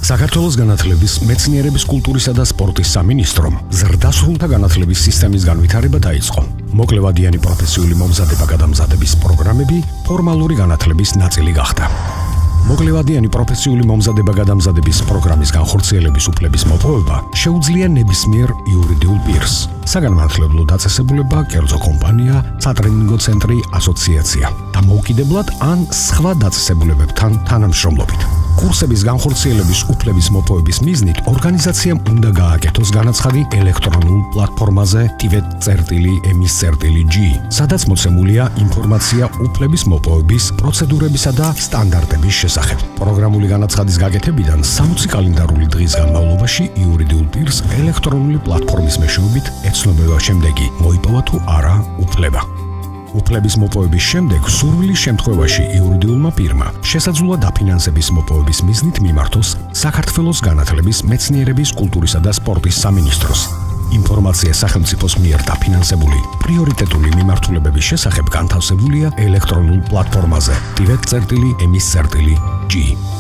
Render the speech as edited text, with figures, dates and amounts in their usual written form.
საქართველოს განათლების, მეცნიერების, კულტურისა და სპორტის სამინისტრომ ზრდასრულთა განათლების სისტემის განვითარება დაიწყო. მოკლევადიანი პროფესიული მომზადება-გადამზადების პროგრამები ფორმალური განათლების ნაწილი გახდა. მოკლევადიანი პროფესიული მომზადება-გადამზადების პროგრამის განხორციელების უფლების მოპოვება შეუძლია ნებისმიერ იურიდიულ პირს. საგანმანათლებლო დაწესებულება, კერძო კომპანია, სატრენინგო ცენტრი, ასოციაცია, დამოუკიდებლად ან სხვა დაწესებულებებთან თანამშრომლობით. კურსების განხორციელების უფლების მოპოვების მიზნით ორგანიზაციამ უნდა გააკეთოს განაცხადი ელექტრონულ პლატფორმაზე TVET-EMIS-G, სადაც მოცემულია ინფორმაცია უფლების მოპოვების პროცედურებისა და სტანდარტების შესახებ. პროგრამული განაცხადის გაკეთებიდან 60 კალენდარული დღის განმავლობაში იურიდიულ პირს ელექტრონული პლატფორმის მეშვეობით ეცნობება შემდეგი: მოიპოვა თუ არა უფლება. უფლების მოპოვების შემდეგ სურვილის შემთხვევაში იურიდიულმა პირმა შესაძლოა დაფინანსების მოპოვების მიზნით მიმართოს საქართველოს განათლების, მეცნიერების, კულტურისა და სპორტის სამინისტროს. ინფორმაცია სახელმწიფოს მიერ დაფინანსებული პრიორიტეტული მიმართულებების შესახებ განთავსებულია ელექტრონულ პლატფორმაზე TVET-EMIS-G.